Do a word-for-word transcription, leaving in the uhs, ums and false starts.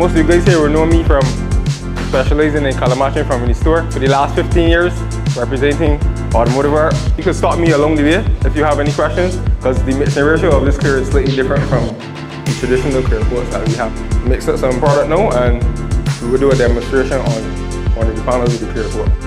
Most of you guys here will know me from specializing in color matching from the store for the last fifteen years, representing Automotive Art. You can stop me along the way if you have any questions, because the mixing ratio of this clear is slightly different from the traditional clear coats that we have. Mix up some product now and we will do a demonstration on one of the panels of the clear coat.